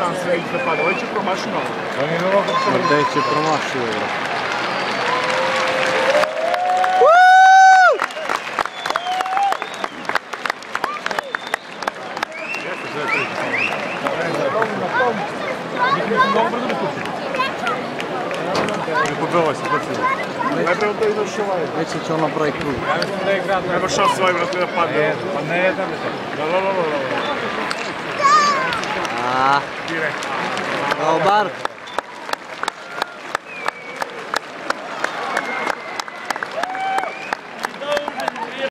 Там sve ide pada, ovaj će promašiti novo. Gdje će promašiti? Najprije on to izašao ovaj. Već će on napravi krug. Treba šao svoj vrat da padne. Pa ne znam Da. Dobar.